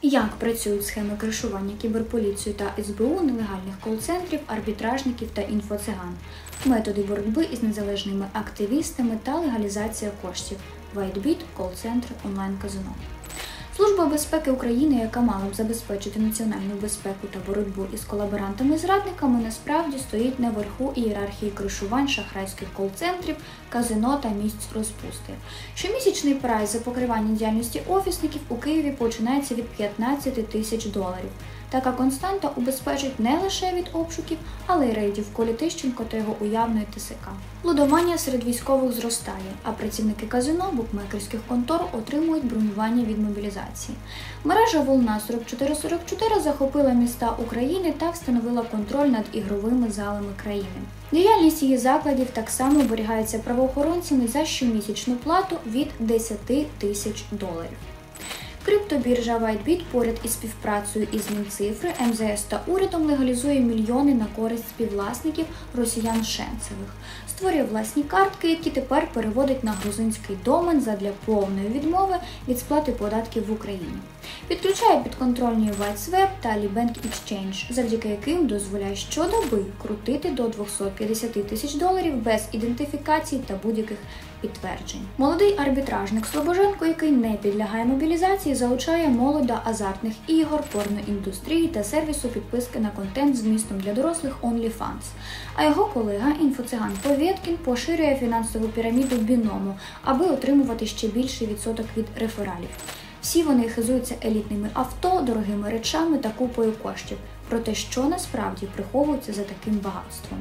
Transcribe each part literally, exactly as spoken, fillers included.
Як працюють схеми кришування кіберполіцією та ес бе у нелегальних кол-центрів, арбітражників та інфоциган, методи боротьби із незалежними активістами та легалізація коштів, WhiteBit, кол-центр, онлайн-казино. Служба безпеки України, яка мала б забезпечити національну безпеку та боротьбу із колаборантами-зрадниками, насправді стоїть наверху ієрархії кришувань шахрайських кол-центрів, казино та місць розпусти. Щомісячний прайс за покривання діяльності офісників у Києві починається від п'ятнадцяти тисяч доларів. Така константа убезпечить не лише від обшуків, але й рейдів в колі Тищенко та його уявної те се ка. Лудоманія серед військових зростає, а працівники казино, букмекерських контор отримують бронювання від мобілізації. Мережа Волна сорок чотири сорок чотири захопила міста України та встановила контроль над ігровими залами країни. Діяльність її закладів так само оберігається правоохоронцями за щомісячну плату від десяти тисяч доларів. Криптобіржа WhiteBit поряд із співпрацею із Мінцифри, ем зе ес та урядом легалізує мільйони на користь співвласників росіян-шенцевих. Створює власні картки, які тепер переводить на грузинський домен задля повної відмови від сплати податків в Україні. Підключає підконтрольні WhiteSwap та Libank Exchange, завдяки яким дозволяє щодоби крутити до двохсот п'ятдесят тисяч доларів без ідентифікації та будь-яких підтверджень. Молодий арбітражник Слобоженко, який не підлягає мобілізації, залучає молодь до азартних ігор, порноіндустрії та сервісу підписки на контент з вмістом для дорослих OnlyFans. А його колега, інфоциган Повєткін, поширює фінансову піраміду Біному, аби отримувати ще більший відсоток від рефералів. Всі вони хизуються елітними авто, дорогими речами та купою коштів. Проте, що насправді приховується за таким багатством?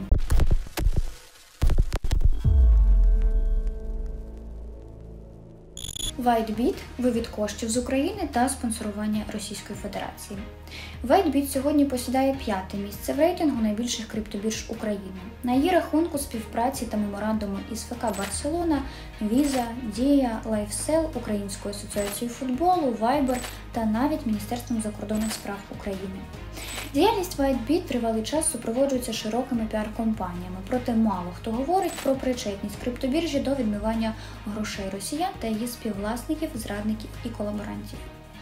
WhiteBit – вивід коштів з України та спонсорування Російської Федерації. WhiteBit сьогодні посідає п'яте місце в рейтингу найбільших криптобірж України. На її рахунку співпраці та меморандуми із еф ка Барселона, Visa, Дія, LifeSell, Українською асоціацією футболу, Viber та навіть Міністерством закордонних справ України. Діяльність WhiteBit тривалий час супроводжується широкими піар-компаніями, проте мало хто говорить про причетність криптобіржі до відмивання грошей росіян та її співвласників, зрадників і колаборантів.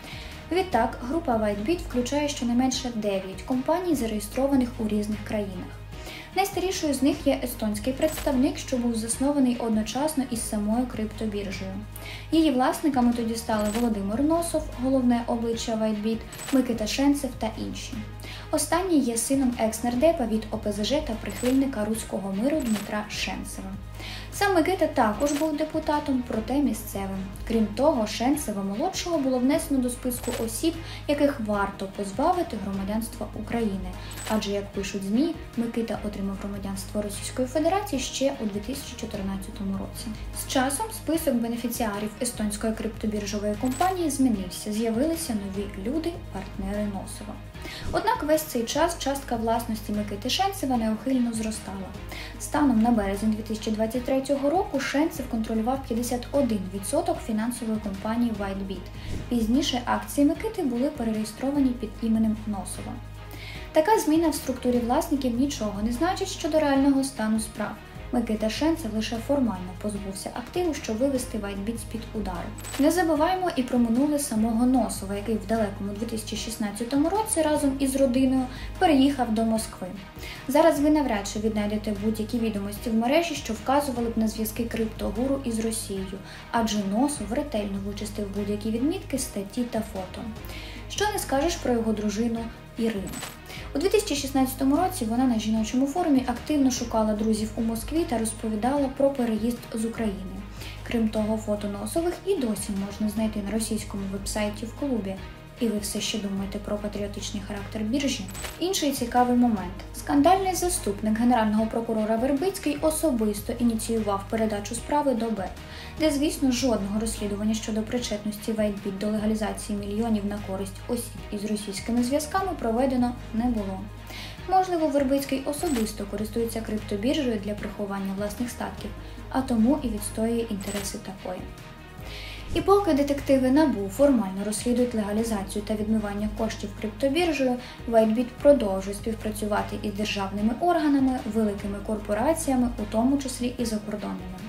Відтак, група WhiteBit включає щонайменше дев'ять компаній, зареєстрованих у різних країнах. Найстарішою з них є естонський представник, що був заснований одночасно із самою криптобіржею. Її власниками тоді стали Володимир Носов, головне обличчя WhiteBit, Микита Шенцев та інші. Останній є сином екс-нардепа від о пе зе же та прихильника руського миру Дмитра Шенцева. Сам Микита також був депутатом, проте місцевим. Крім того, Шенцева-молодшого було внесено до списку осіб, яких варто позбавити громадянства України. Адже, як пишуть ЗМІ, Микита отримав громадянство Російської Федерації ще у дві тисячі чотирнадцятому році. З часом список бенефіціарів естонської криптобіржової компанії змінився, з'явилися нові люди, партнери Носова. Однак весь цей час частка власності Микити Шенцева неухильно зростала. Станом на березень дві тисячі двадцять третього року Шенцев контролював п'ятдесят один відсоток фінансової компанії WhiteBit. Пізніше акції Микити були перереєстровані під іменем Носова. Така зміна в структурі власників нічого не значить щодо реального стану справ. Микита Шенцев лише формально позбувся активу, щоб вивести WhiteBit з-під удару. Не забуваємо і про минуле самого Носова, який в далекому дві тисячі шістнадцятому році разом із родиною переїхав до Москви. Зараз ви навряд чи віднайдете будь-які відомості в мережі, що вказували б на зв'язки криптогуру із Росією, адже Носов ретельно вичистив будь-які відмітки, статті та фото. Що не скажеш про його дружину Ірину. У дві тисячі шістнадцятому році вона на жіночому форумі активно шукала друзів у Москві та розповідала про переїзд з України. Крім того, фото Носових і досі можна знайти на російському вебсайті в клубі. І ви все ще думаєте про патріотичний характер біржі? Інший цікавий момент. Скандальний заступник генерального прокурора Вербицький особисто ініціював передачу справи до БЕП, де, звісно, жодного розслідування щодо причетності WhiteBit до легалізації мільйонів на користь осіб із російськими зв'язками проведено не було. Можливо, Вербицький особисто користується криптобіржею для приховання власних статків, а тому і відстоює інтереси такої. І поки детективи НАБУ формально розслідують легалізацію та відмивання коштів криптобіржею, WhiteBit продовжує співпрацювати із державними органами, великими корпораціями, у тому числі і закордонними.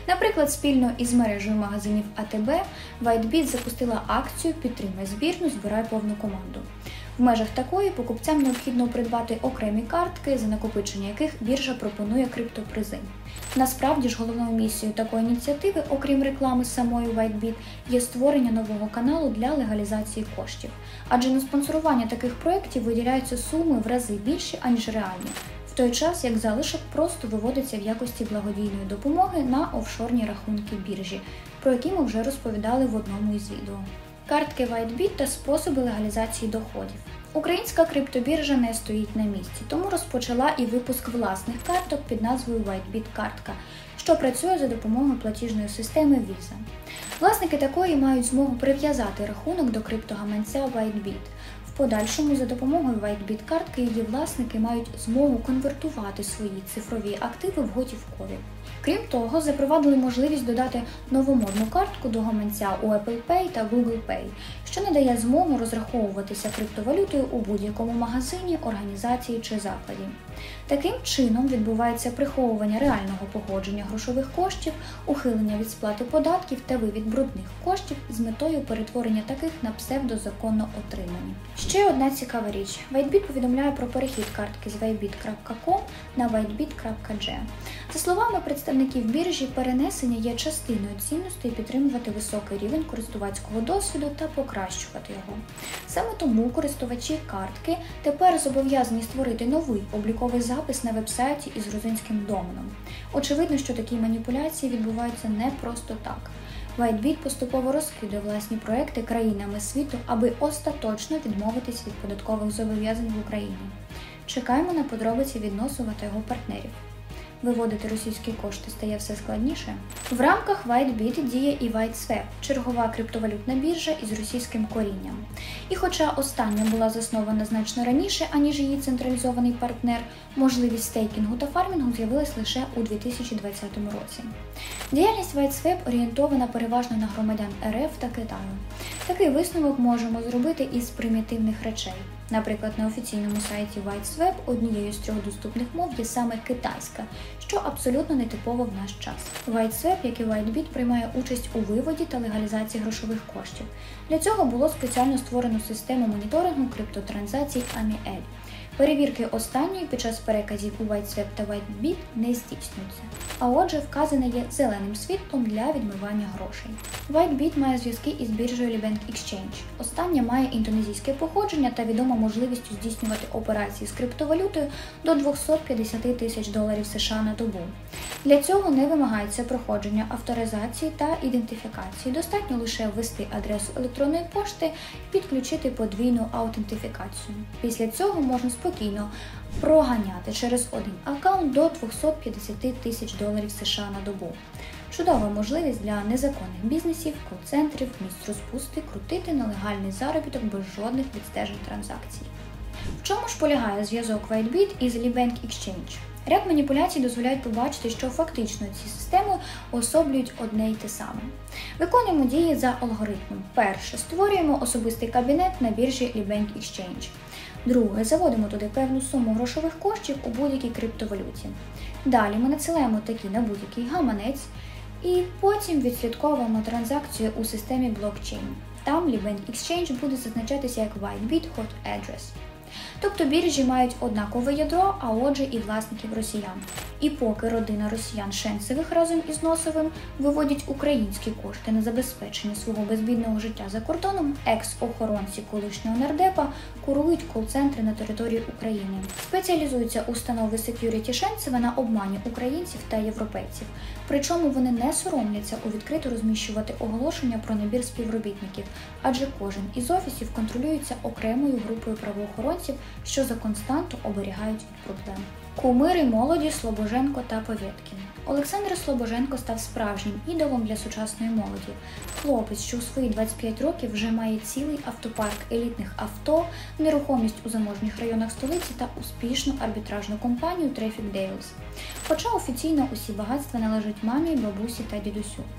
Наприклад, спільно із мережею магазинів А Те Бе WhiteBit запустила акцію «Підтримай збірну, збирай повну команду». В межах такої покупцям необхідно придбати окремі картки, за накопичення яких біржа пропонує криптопризи. Насправді ж головною місією такої ініціативи, окрім реклами самої WhiteBit, є створення нового каналу для легалізації коштів. Адже на спонсорування таких проєктів виділяються суми в рази більші, аніж реальні, в той час як залишок просто виводиться в якості благодійної допомоги на офшорні рахунки біржі, про які ми вже розповідали в одному із відео. Картки WhiteBit та способи легалізації доходів. Українська криптобіржа не стоїть на місці, тому розпочала і випуск власних карток під назвою WhiteBit Картка, що працює за допомогою платіжної системи Visa. Власники такої мають змогу прив'язати рахунок до криптогаманця WhiteBit. В подальшому за допомогою WhiteBit картки її власники мають змогу конвертувати свої цифрові активи в готівкові. Крім того, запровадили можливість додати новомодну картку до гаманця у Apple Pay та Google Pay, що надає змогу розраховуватися криптовалютою у будь-якому магазині, організації чи закладі. Таким чином відбувається приховування реального походження грошових коштів, ухилення від сплати податків та вивід брудних коштів з метою перетворення таких на псевдозаконно отримані. Ще одна цікава річ. WhiteBit повідомляє про перехід картки з WhiteBit крапка ком на WhiteBit крапка джі. За словами представників біржі, перенесення є частиною цінностей підтримувати високий рівень користувацького досвіду та покращувати його. Саме тому користувачі картки тепер зобов'язані створити новий обліковий запис на веб-сайті із грузинським доменом. Очевидно, що такі маніпуляції відбуваються не просто так. WhiteBit поступово розкидує власні проекти країнами світу, аби остаточно відмовитись від податкових зобов'язань в Україні. Чекаємо на подробиці від Носова та його партнерів. Виводити російські кошти стає все складніше. В рамках WhiteBit діє і WhiteSwap – чергова криптовалютна біржа із російським корінням. І хоча остання була заснована значно раніше, аніж її централізований партнер, можливість стейкінгу та фармінгу з'явилась лише у дві тисячі двадцятому році. Діяльність WhiteSwap орієнтована переважно на громадян Ер Еф та Китаю. Такий висновок можемо зробити із примітивних речей. Наприклад, на офіційному сайті WhiteSwap однією з трьох доступних мов є саме китайська, що абсолютно нетипово в наш час. WhiteSwap, як і WhiteBit, приймає участь у виводі та легалізації грошових коштів. Для цього було спеціально створено систему моніторингу криптотранзакцій Аміель. Перевірки останньої під час переказів у WhiteSwap та WhiteBit не здійснюються. А отже, вказане є зеленим світлом для відмивання грошей. WhiteBit має зв'язки із біржею Libank Exchange. Остання має індонезійське походження та відома можливістю здійснювати операції з криптовалютою до двісті п'ятдесят тисяч доларів США на добу. Для цього не вимагається проходження авторизації та ідентифікації. Достатньо лише ввести адресу електронної пошти і підключити подвійну аутентифікацію. Після цього можна спокійно проганяти через один аккаунт до двісті п'ятдесят тисяч доларів США на добу. Чудова можливість для незаконних бізнесів, кол-центрів, місць розпусти крутити нелегальний заробіток без жодних відстежень транзакцій. В чому ж полягає зв'язок WhiteBit із Libank Exchange? Ряд маніпуляцій дозволяють побачити, що фактично ці системи особлюють одне й те саме. Виконуємо дії за алгоритмом. Перше. Створюємо особистий кабінет на біржі Libank Exchange. Друге. Заводимо туди певну суму грошових коштів у будь-якій криптовалюті. Далі ми надсилаємо такі на будь-який гаманець і потім відслідковуємо транзакцію у системі блокчейн. Там Libank Exchange буде зазначатися як WhiteBit Hot Address. Тобто біржі мають однакове ядро, а отже і власників росіян. І поки родина росіян Шенцевих разом із Носовим виводять українські кошти на забезпечення свого безбідного життя за кордоном, екс-охоронці колишнього нардепа курують кол-центри на території України. Спеціалізуються установи сек'юріті Шенцева на обмані українців та європейців. Причому вони не соромляться у відкрито розміщувати оголошення про набір співробітників, адже кожен із офісів контролюється окремою групою правоохоронців, що за константу оберігають від проблем. Кумири молоді Слобоженко та Повєткін. Олександр Слобоженко став справжнім ідолом для сучасної молоді. Хлопець, що у свої двадцять п'ять років вже має цілий автопарк елітних авто, нерухомість у заможних районах столиці та успішну арбітражну компанію Traffic Deals. Хоча офіційно усі багатства належать мамі, бабусі та дідусю. В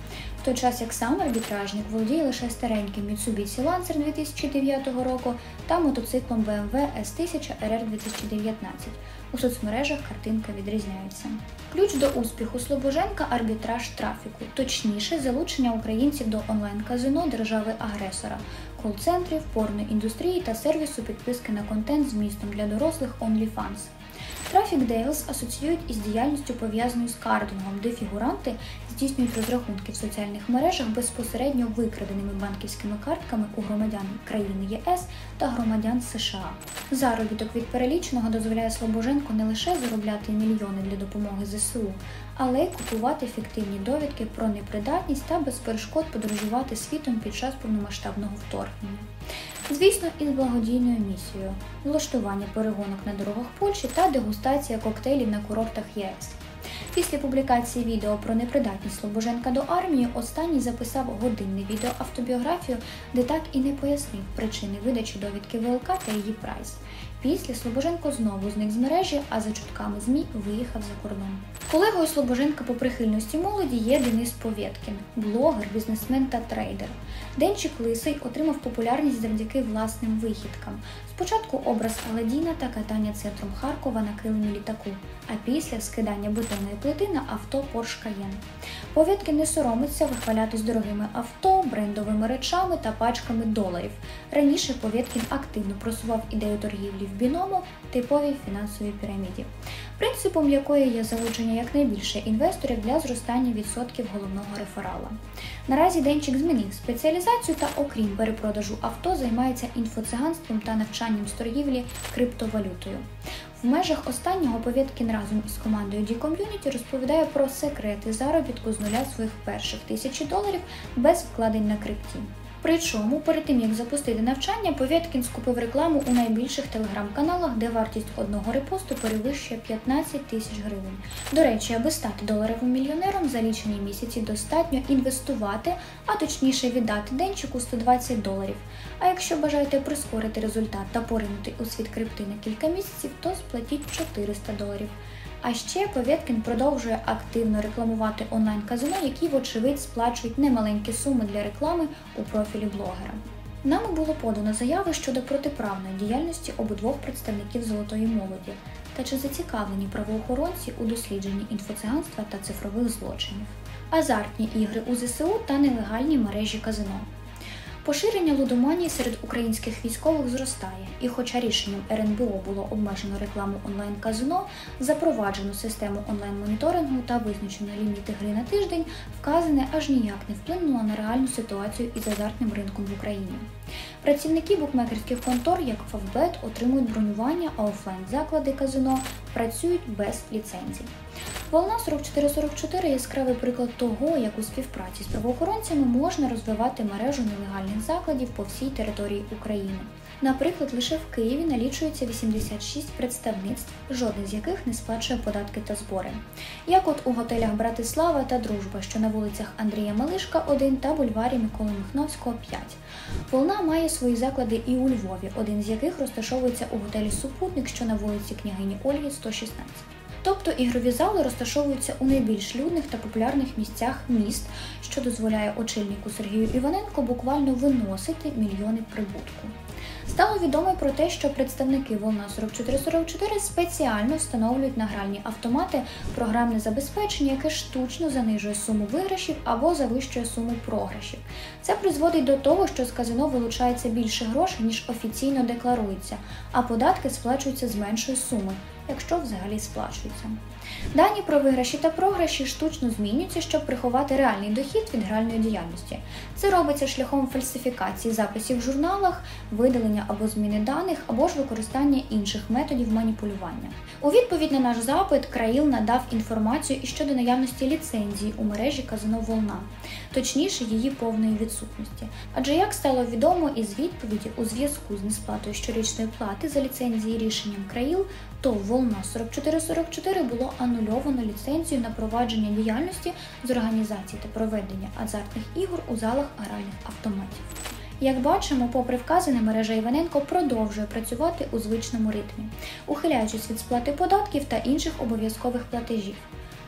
в той час як сам арбітражник володіє лише стареньким Mitsubishi Lancer дві тисячі дев'ятого року та мотоциклом бе ем ве ес тисяча ар ар дві тисячі дев'ятнадцять. У соцмережах картинка відрізняється. Ключ до успіху Слобоженка – арбітраж трафіку, точніше залучення українців до онлайн-казино держави-агресора, кол-центрів, порноіндустрії та сервісу підписки на контент з змістом для дорослих OnlyFans. Traffic Deals асоціюють із діяльністю, пов'язаною з картингом, де фігуранти здійснюють розрахунки в соціальних мережах безпосередньо викраденими банківськими картками у громадян країни є ес та громадян США. Заробіток від переліченого дозволяє Слобоженку не лише заробляти мільйони для допомоги зе се у, але й купувати фіктивні довідки про непридатність та без перешкод подорожувати світом під час повномасштабного вторгнення. Звісно, із благодійною місією – влаштування перегонок на дорогах Польщі та дегустація коктейлів на курортах є ес. Після публікації відео про непридатність Слобоженка до армії, останній записав годинне відеоавтобіографію, де так і не пояснив причини видачі довідки ве ел ка та її прайс. Після Слобоженко знову зник з мережі, а за чутками ЗМІ виїхав за кордон. Колегою Слобоженка по прихильності молоді є Денис Повєткін – блогер, бізнесмен та трейдер. Денчик Лисий отримав популярність завдяки власним вихідкам. Спочатку образ Аладдіна та катання центром Харкова на килимі літаку, а після скидання бетонної плити на авто Porsche Cayenne. Повєткін не соромиться вихвалятись дорогими авто, брендовими речами та пачками доларів. Раніше Повєткін активно просував ідею торгівлі в біному, типовій фінансовій піраміді, принципом якої є залучення якнайбільше інвесторів для зростання відсотків головного реферала. Наразі Денчик змінив спеціалізацію та, окрім перепродажу авто, займається інфоциганством та навчанням з торгівлі криптовалютою. В межах останнього Повєткін разом із командою ді Community розповідає про секрети заробітку з нуля своїх перших тисячі доларів без вкладень на крипті. Причому, перед тим, як запустити навчання, Повєткін скупив рекламу у найбільших телеграм-каналах, де вартість одного репосту перевищує п'ятнадцять тисяч гривень. До речі, аби стати доларовим мільйонером, за лічені місяці достатньо інвестувати, а точніше віддати Денчику сто двадцять доларів. А якщо бажаєте прискорити результат та поринути у світ крипти на кілька місяців, то сплатіть чотириста доларів. А ще Повєткін продовжує активно рекламувати онлайн-казино, які, вочевидь, сплачують немаленькі суми для реклами у профілі блогера. Нами було подано заяви щодо протиправної діяльності обидвох представників золотої молоді, та чи зацікавлені правоохоронці у дослідженні інфоциганства та цифрових злочинів. Азартні ігри у зе се у та нелегальні мережі казино. Поширення лудоманії серед українських військових зростає, і хоча рішенням ер ен бе о було обмежено рекламу онлайн-казино, запроваджено систему онлайн-моніторингу та визначено ліміти гри на тиждень, вказане аж ніяк не вплинуло на реальну ситуацію із азартним ринком в Україні. Працівники букмекерських контор, як Фавбет, отримують бронювання, а офлайн-заклади казино працюють без ліцензій. Волна сорок чотири сорок чотири – яскравий приклад того, як у співпраці з правоохоронцями можна розвивати мережу нелегальних закладів по всій території України. Наприклад, лише в Києві налічується вісімдесят шість представництв, жодне з яких не сплачує податки та збори. Як от у готелях «Братислава» та «Дружба», що на вулицях Андрія Малишка, один та бульварі Миколи Михновського, п'ять. Волна має свої заклади і у Львові, один з яких розташовується у готелі «Супутник», що на вулиці княгині Ольги, сто шістнадцять. Тобто ігрові зали розташовуються у найбільш людних та популярних місцях міст, що дозволяє очільнику Сергію Іваненку буквально виносити мільйони прибутку. Стало відомо про те, що представники Волна сорок чотири сорок чотири спеціально встановлюють на гральні автомати програмне забезпечення, яке штучно занижує суму виграшів або завищує суму програшів. Це призводить до того, що з казино вилучається більше грошей, ніж офіційно декларується, а податки сплачуються з меншої суми, якщо взагалі сплачуються. Дані про виграші та програші штучно змінюються, щоб приховати реальний дохід від гральної діяльності. Це робиться шляхом фальсифікації записів в журналах, видалення або зміни даних, або ж використання інших методів маніпулювання. У відповідь на наш запит Країл надав інформацію і щодо наявності ліцензії у мережі казино «Волна», точніше її повної відсутності. Адже, як стало відомо із відповіді, у зв'язку з несплатою щорічної плати за ліцензії рішенням Країл, то Волна сорок чотири сорок чотири було анульовано ліцензію на провадження діяльності з організації та проведення азартних ігор у залах гральних автоматів. Як бачимо, попри вказане, мережа Іваненко продовжує працювати у звичному ритмі, ухиляючись від сплати податків та інших обов'язкових платежів.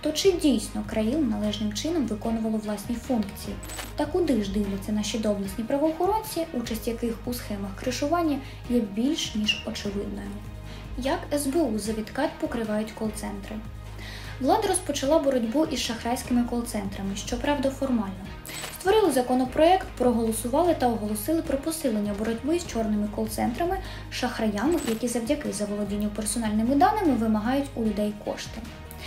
То чи дійсно КРАІЛ належним чином виконувало власні функції? Та куди ж дивляться наші доблесні правоохоронці, участь яких у схемах кришування є більш ніж очевидною? Як ес бе у за відкат покривають кол-центри? Влада розпочала боротьбу із шахрайськими кол-центрами, щоправда формально. Створили законопроект, проголосували та оголосили про посилення боротьби з чорними кол-центрами, шахраями, які завдяки заволодінню персональними даними вимагають у людей кошти.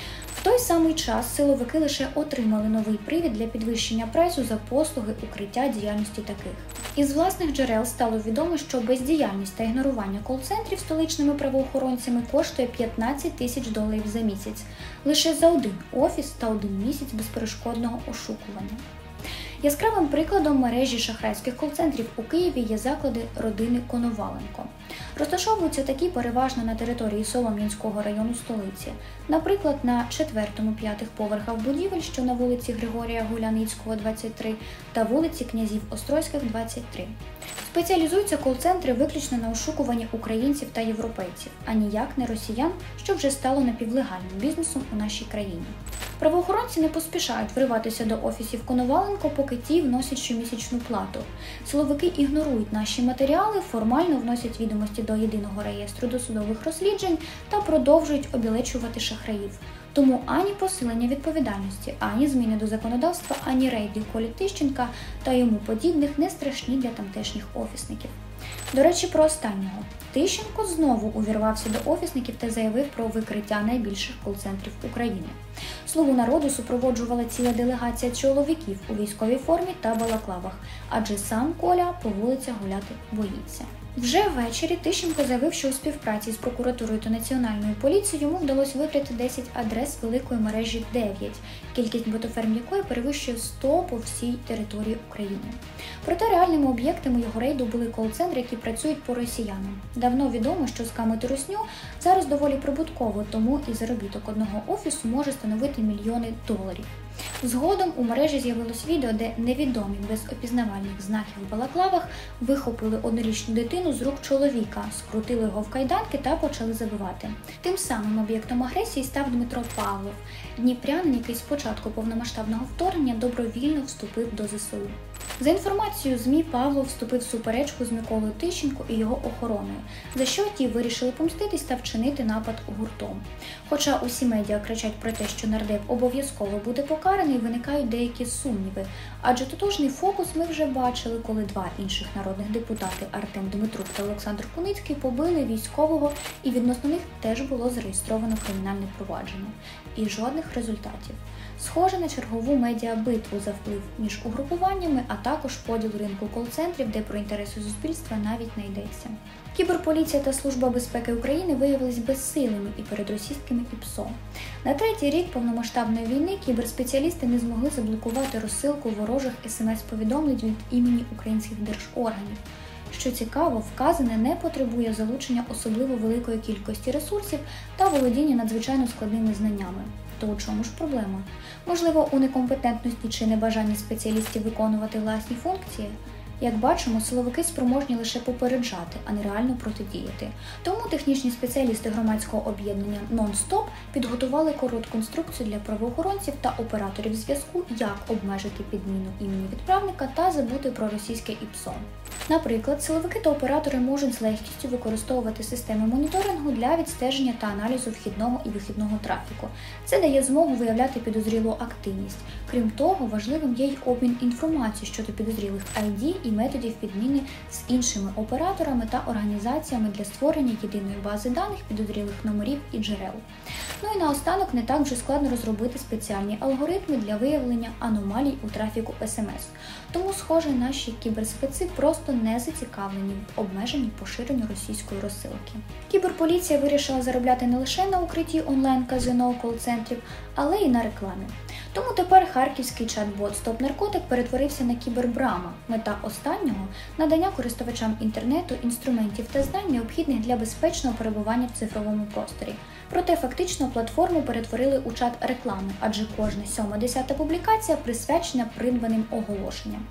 В той самий час силовики лише отримали новий привід для підвищення прайсу за послуги укриття діяльності таких. Із власних джерел стало відомо, що бездіяльність та ігнорування кол-центрів столичними правоохоронцями коштує п'ятнадцять тисяч доларів за місяць, лише за один офіс та один місяць безперешкодного ошукування. Яскравим прикладом мережі шахрайських кол-центрів у Києві є заклади родини Коноваленко. Розташовуються такі переважно на території Солом'янського району столиці, наприклад, на четвертому-п'ятих поверхах будівель, що на вулиці Григорія Гуляницького, двадцять три, та вулиці Князів Острозьких, двадцять три. Спеціалізуються кол-центри виключно на ошукуванні українців та європейців, а ніяк не росіян, що вже стало напівлегальним бізнесом у нашій країні. Правоохоронці не поспішають вриватися до офісів Коноваленко, поки ті вносять щомісячну плату. Силовики ігнорують наші матеріали, формально вносять відомості до єдиного реєстру досудових розслідувань та продовжують обілечувати шахраїв. Тому ані посилення відповідальності, ані зміни до законодавства, ані рейди Колі Тищенка та йому подібних не страшні для тамтешніх офісників. До речі, про останнього. Тищенко знову увірвався до офісників та заявив про викриття найбільших кол-центрів України. Слугу народу супроводжувала ціла делегація чоловіків у військовій формі та балаклавах, адже сам Коля по вулицях гуляти боїться. Вже ввечері Тищенко заявив, що у співпраці з прокуратурою та національною поліцією йому вдалося викрити десять адрес великої мережі дев'ять, кількість ботоферм якої перевищує сто по всій території України. Проте реальними об'єктами його рейду були кол-центри, які працюють по росіянам. Давно відомо, що скамити русню зараз доволі прибутково, тому і заробіток одного офісу може становити мільйони доларів. Згодом у мережі з'явилось відео, де невідомі без опізнавальних знаків в балаклавах вихопили однорічну дитину з рук чоловіка, скрутили його в кайданки та почали забивати. Тим самим об'єктом агресії став Дмитро Павлов, дніпрянин, який з початку повномасштабного вторгнення добровільно вступив до зе се у. За інформацією ЗМІ, Павлов вступив в суперечку з Миколою Тищенко і його охороною, за що ті вирішили помститись та вчинити напад гуртом. Хоча усі медіа кричать про те, що нардеп обов'язково буде покараний, виникають деякі сумніви, адже тотожний фокус ми вже бачили, коли два інших народних депутати Артем Дмитрук та Олександр Куницький побили військового, і відносно них теж було зареєстровано кримінальне провадження. І жодних результатів. Схоже на чергову медіабитву за вплив між угрупуваннями, а також поділ ринку кол-центрів, де про інтереси суспільства навіть не йдеться. Кіберполіція та Служба безпеки України виявились безсилими і перед російськими і пе ес о. На третій рік повномасштабної війни кіберспеціалісти не змогли заблокувати розсилку ворожих ес ем ес-повідомлень від імені українських держорганів. Що цікаво, вказане не потребує залучення особливо великої кількості ресурсів та володіння надзвичайно складними знаннями. То у чому ж проблема? Можливо, у некомпетентності чи небажанні спеціалістів виконувати власні функції? Як бачимо, силовики спроможні лише попереджати, а не реально протидіяти. Тому технічні спеціалісти громадського об'єднання «Нон-Стоп» підготували коротку інструкцію для правоохоронців та операторів зв'язку, як обмежити підміну імені відправника та забути про російське і пе ес о. Наприклад, силовики та оператори можуть з легкістю використовувати системи моніторингу для відстеження та аналізу вхідного і вихідного трафіку. Це дає змогу виявляти підозрілу активність. Крім того, важливим є й обмін інформацією щодо підозрілих ай ді і методів підміни з іншими операторами та організаціями для створення єдиної бази даних підозрілих номерів і джерел. Ну і наостанок, не так вже складно розробити спеціальні алгоритми для виявлення аномалій у трафіку ес ем ес. Тому, схоже, наші кіберспеци просто не зацікавлені в обмеженні поширенню російської розсилки. Кіберполіція вирішила заробляти не лише на укритті онлайн-казино кол-центрів, але й на рекламі. Тому тепер харківський чат-бот «Стоп-наркотик» перетворився на кібербрама. Мета останнього – надання користувачам інтернету інструментів та знань, необхідних для безпечного перебування в цифровому просторі. Проте фактично платформу перетворили у чат реклами, адже кожна сьома-десята публікація присвячена придбаним оголошенням.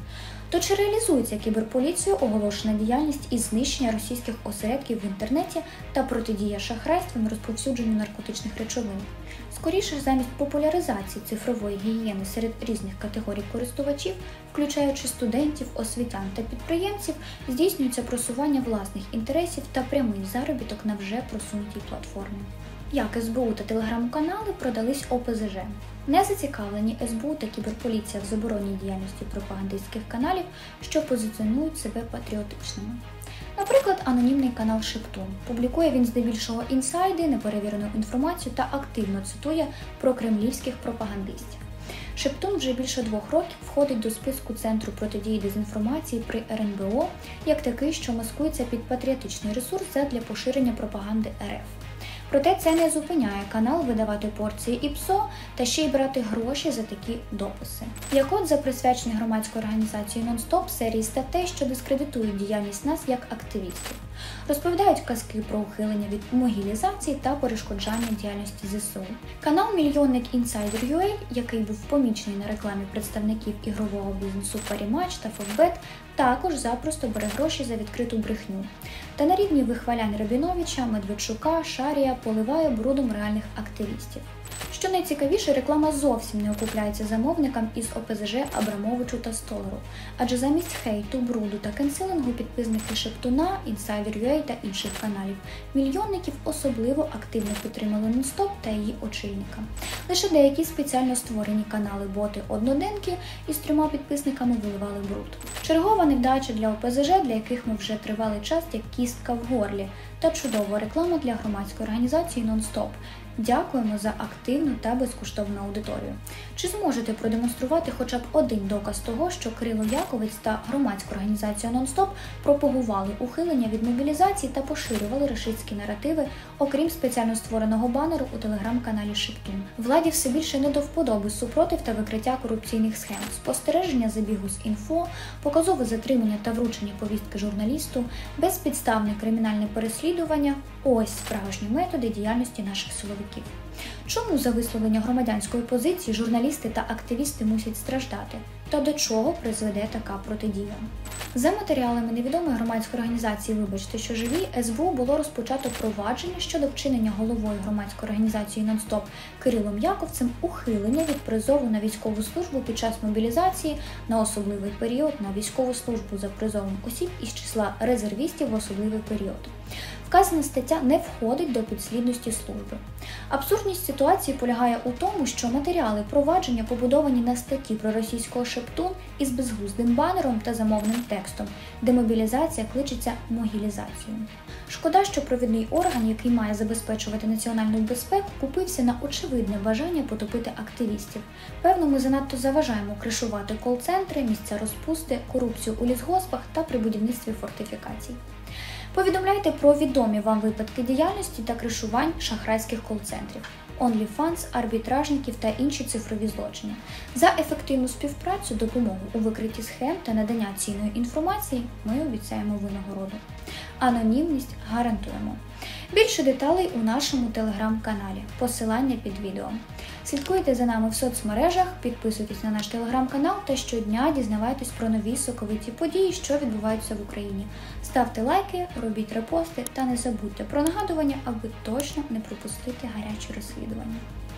То чи реалізується кіберполіцією оголошена діяльність із знищення російських осередків в інтернеті та протидія шахрайствам і розповсюдженню наркотичних речовин? Скоріше, замість популяризації цифрової гігієни серед різних категорій користувачів, включаючи студентів, освітян та підприємців, здійснюється просування власних інтересів та прямий заробіток на вже просунутій платформі. Як ес бе у та телеграм-канали продались о пе зе же. Не зацікавлені ес бе у та кіберполіція в заборонній діяльності пропагандистських каналів, що позиціонують себе патріотичними. Наприклад, анонімний канал Шептун. Публікує він здебільшого інсайди, неперевірену інформацію та активно цитує прокремлівських пропагандистів. Шептун вже більше двох років входить до списку Центру протидії дезінформації при ер ен бе о, як такий, що маскується під патріотичний ресурс задля поширення пропаганди ер еф. Проте це не зупиняє канал видавати порції і пе ес о та ще й брати гроші за такі дописи. Як от за присвячені громадської організації «Нон-стоп» серії статей, що дискредитують діяльність нас як активістів. Розповідають казки про ухилення від могілізації та перешкоджання діяльності зе се у. Канал «Мільйонник Інсайдер ю ей», який був помічений на рекламі представників ігрового бізнесу «Паріматч» та «Фокбет», також запросто бере гроші за відкриту брехню. Та на рівні вихвалянь Рабіновича, Медведчука, Шарія поливає брудом реальних активістів. Що найцікавіше, реклама зовсім не окупляється замовникам із о пе зе же Абрамовичу та Столару, адже замість хейту, бруду та канцелингу підписники Шептуна, Інсайдер ю ей та інших каналів мільйонників особливо активно підтримали «Нон-стоп» та її очільника. Лише деякі спеціально створені канали-боти-одноденки із трьома підписниками виливали бруд. Чергова невдача для о пе зе же, для яких ми вже тривалий час як кістка в горлі, та чудова реклама для громадської організації «Нон-стоп». Дякуємо за активну та безкоштовну аудиторію. Чи зможете продемонструвати хоча б один доказ того, що Кирило Яковець та громадська організація «Нон-стоп» пропагували ухилення від мобілізації та поширювали рашистські наративи, окрім спеціально створеного банеру у телеграм-каналі Шептун? Владі все більше не до вподоби супротив та викриття корупційних схем, спостереження забігу з інфо, показове затримання та вручення повістки журналісту, безпідставне кримінальне переслідування – ось справжні методи діяльності наших силовиків. Чому за висловлення громадянської позиції журналісти та активісти мусять страждати? Та до чого призведе така протидія? За матеріалами невідомої громадської організації «Вибачте, що живі», ес бе у було розпочато провадження щодо вчинення головою громадської організації «Нон-стоп» Кирилом Яковцем ухилення від призову на військову службу під час мобілізації на особливий період на військову службу за призовом осіб із числа резервістів в особливий період. Вказана стаття не входить до підслідності служби. Абсурдність ситуації полягає у тому, що матеріали провадження побудовані на статті про російського Шептун із безглуздим банером та замовним текстом, де мобілізація кличеться могілізацією. Шкода, що провідний орган, який має забезпечувати національну безпеку, купився на очевидне бажання потопити активістів. Певно, ми занадто заважаємо кришувати кол-центри, місця розпусти, корупцію у лісгоспах та при будівництві фортифікацій. Повідомляйте про відомі вам випадки діяльності та кришувань шахрайських кол-центрів, онліфанс, арбітражників та інші цифрові злочини. За ефективну співпрацю, допомогу у викритті схем та надання цінної інформації ми обіцяємо винагороду. Анонімність гарантуємо. Більше деталей у нашому телеграм-каналі. Посилання під відео. Слідкуйте за нами в соцмережах, підписуйтесь на наш телеграм-канал та щодня дізнавайтесь про нові соковиті події, що відбуваються в Україні. Ставте лайки, робіть репости та не забудьте про нагадування, аби точно не пропустити гарячі розслідування.